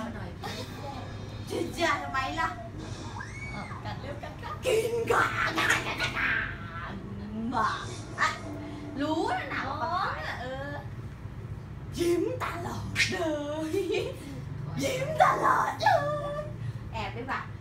หน่อยจะทำไมล่ะกัดเร็วกัดกินก่อนบ้ารู้นะหนาวว่ายิ้มตลอดเลยยิ้มตลอดเลยแอบไปบ้า